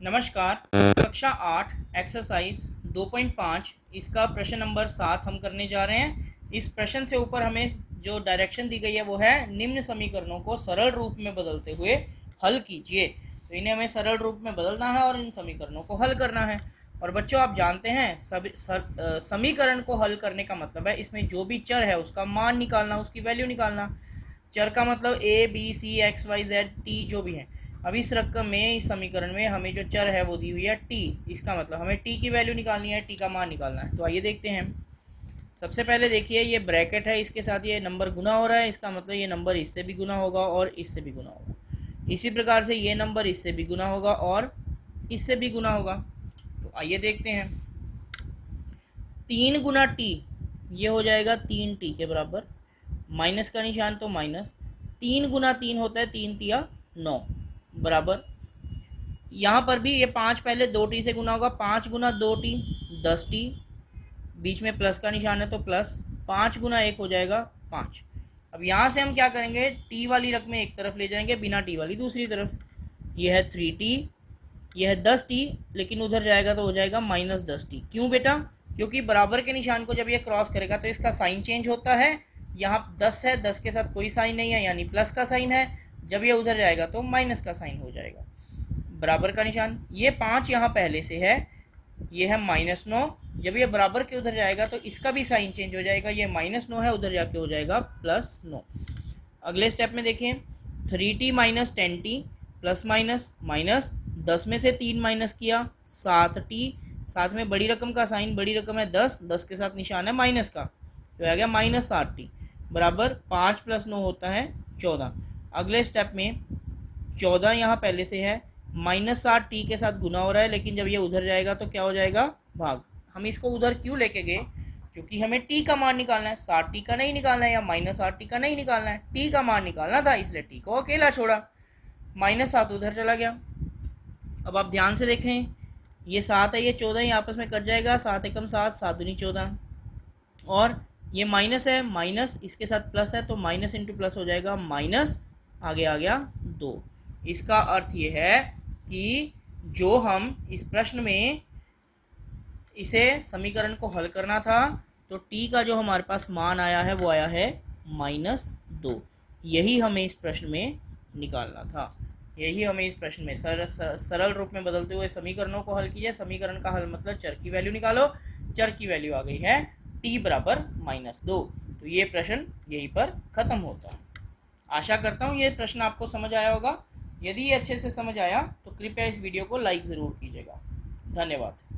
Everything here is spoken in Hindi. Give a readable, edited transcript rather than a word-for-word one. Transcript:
नमस्कार। कक्षा 8 एक्सरसाइज 2.5 इसका प्रश्न नंबर 7 हम करने जा रहे हैं। इस प्रश्न से ऊपर हमें जो डायरेक्शन दी गई है वो है निम्न समीकरणों को सरल रूप में बदलते हुए हल कीजिए। तो इन्हें हमें सरल रूप में बदलना है और इन समीकरणों को हल करना है। और बच्चों आप जानते हैं समीकरण को हल करने का मतलब है इसमें जो भी चर है उसका मान निकालना, उसकी वैल्यू निकालना। चर का मतलब A B C X Y Z T जो भी है। अब इस रकम में, इस समीकरण में हमें जो चर है वो दी हुई है टी। इसका मतलब हमें टी की वैल्यू निकालनी है, टी का मान निकालना है। तो आइए देखते हैं। सबसे पहले देखिए ये ब्रैकेट है, इसके साथ ये नंबर गुना हो रहा है, इसका मतलब ये नंबर इससे भी गुना होगा और इससे भी गुना होगा। इसी प्रकार से ये नंबर इससे भी गुना होगा और इससे भी गुना होगा। तो आइए देखते हैं। 3 गुना टी ये हो जाएगा 3 टी के बराबर। माइनस का निशान तो माइनस। 3 गुना 3 होता है 3 तिया 9 बराबर। यहाँ पर भी ये 5 पहले 2 टी से गुना होगा। 5 गुना 2 टी 10 टी, बीच में प्लस का निशान है तो प्लस। 5 गुना 1 हो जाएगा 5। अब यहाँ से हम क्या करेंगे, टी वाली रकमें एक तरफ ले जाएंगे, बिना टी वाली दूसरी तरफ। यह है 3t, यह है 10t, लेकिन उधर जाएगा तो हो जाएगा -10t। क्यों बेटा? क्योंकि बराबर के निशान को जब ये क्रॉस करेगा तो इसका साइन चेंज होता है। यहाँ 10 है, 10 के साथ कोई साइन नहीं है यानी प्लस का साइन है। जब ये उधर जाएगा तो माइनस का साइन हो जाएगा। बराबर का निशान, ये 5 यहाँ पहले से है, ये है -9। जब ये बराबर के उधर जाएगा तो इसका भी साइन चेंज हो जाएगा। ये -9 है, उधर जाके हो जाएगा +9। अगले स्टेप में देखिए, 3t minus 10t plus minus minus 10 में से 3 माइनस किया 7t। साथ में बड़ी रकम का साइन, बड़ी रकम है 10, 10 के साथ निशान है माइनस का, तो आ गया -7t बराबर 5 + 9 होता है 14। अगले स्टेप में 14 यहाँ पहले से है, -7t के साथ गुना हो रहा है, लेकिन जब ये उधर जाएगा तो क्या हो जाएगा, भाग। हम इसको उधर क्यों लेके गए? क्योंकि हमें t का मान निकालना है, 7t का नहीं निकालना है या -8t का नहीं निकालना है, t का मान निकालना था, इसलिए t को अकेला छोड़ा। -7 उधर चला गया। अब आप ध्यान से देखें, ये 7 है, ये 14 ही आपस में कट जाएगा। 7 एकम 7, 7 दूनी 14। और ये माइनस है, माइनस इसके साथ प्लस है तो माइनस इंटू प्लस हो जाएगा माइनस, आगे आ गया 2। इसका अर्थ ये है कि जो हम इस प्रश्न में इसे समीकरण को हल करना था तो t का जो हमारे पास मान आया है वो आया है -2। यही हमें इस प्रश्न में निकालना था। यही हमें इस प्रश्न में सरल रूप में बदलते हुए समीकरणों को हल कीजिए। समीकरण का हल मतलब चर की वैल्यू निकालो। चर की वैल्यू आ गई है t बराबर -2। तो ये प्रश्न यहीं पर खत्म होता है। आशा करता हूँ ये प्रश्न आपको समझ आया होगा। यदि ये अच्छे से समझ आया तो कृपया इस वीडियो को लाइक ज़रूर कीजिएगा। धन्यवाद।